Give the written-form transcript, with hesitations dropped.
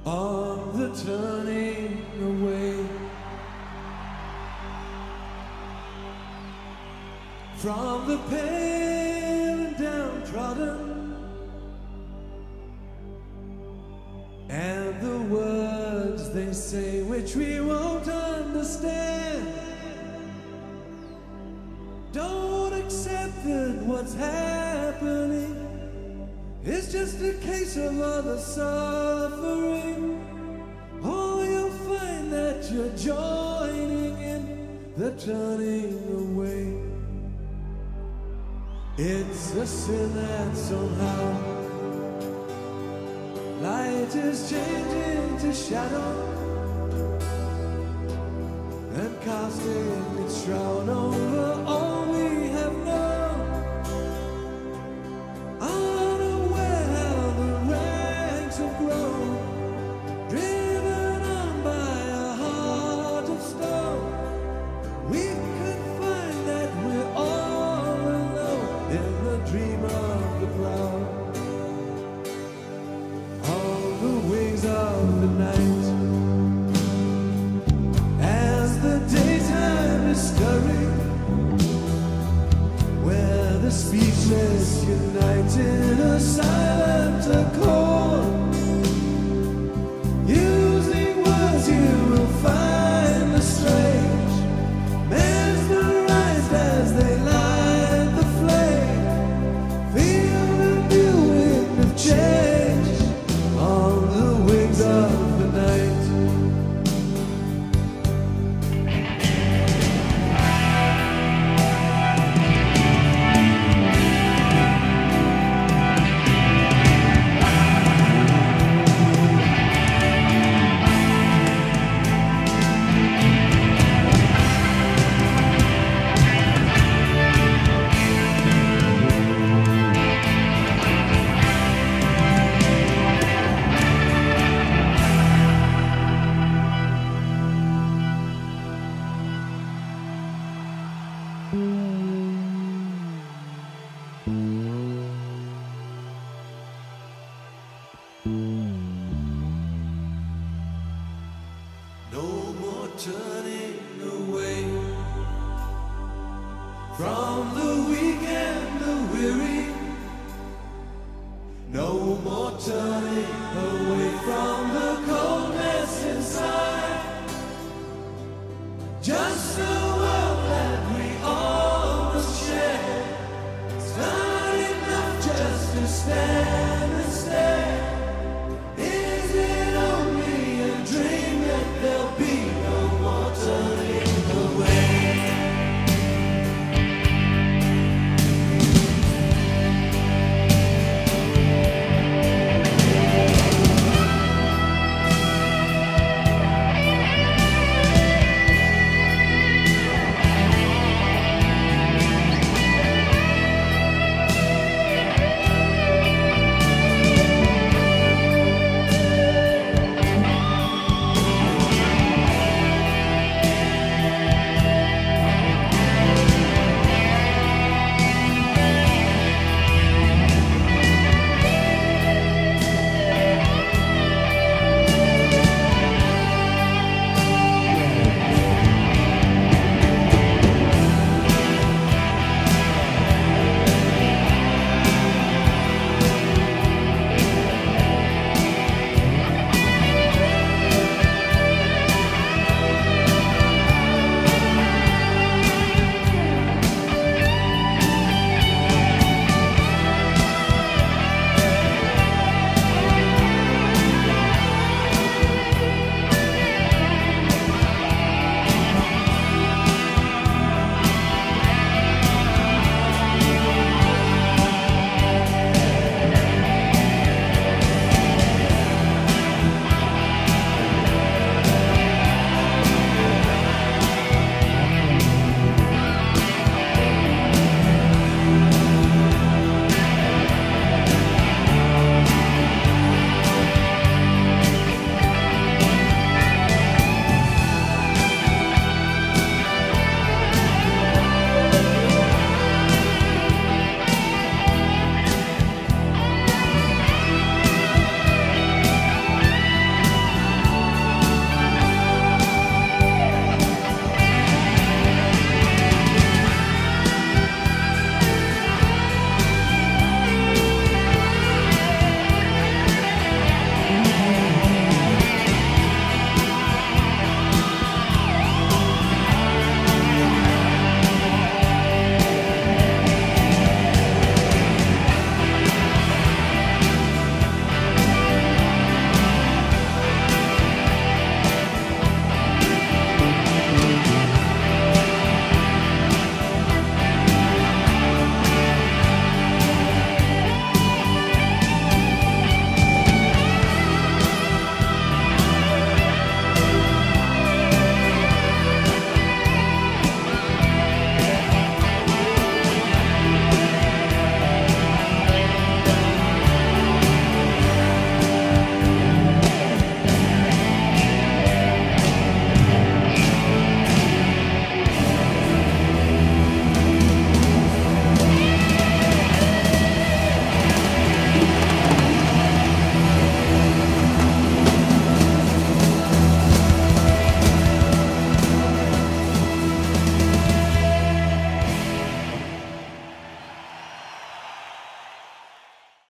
on the turning away from the pale and downtrodden, and the words they say which we won't understand. Don't accept that what's happening is just a case of other suffering. Oh, you'll find that you're joining in the turning away. It's a sin that somehow light is changing to shadow and casting its shroud over all we have known. Unaware how the ranks have grown, driven on by a heart of stone. We could find that we're all alone in the dream of the cloud. On the wings of the night, as the daytime is stirring, where the speechless unite in a silent accord, using words you will find the strange, mesmerized as they light the flame. Feel the new wind of change on the wings of the night. Mm-hmm.